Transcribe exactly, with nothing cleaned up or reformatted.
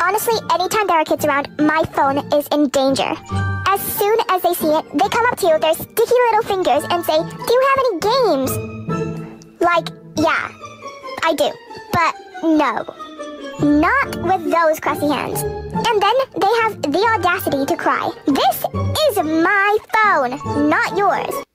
Honestly, anytime there are kids around, my phone is in danger. As soon as they see it, they come up to you with their sticky little fingers and say, "Do you have any games?" Like, yeah, I do. But no. Not with those crusty hands. And then they have the audacity to cry, "This is my phone, not yours."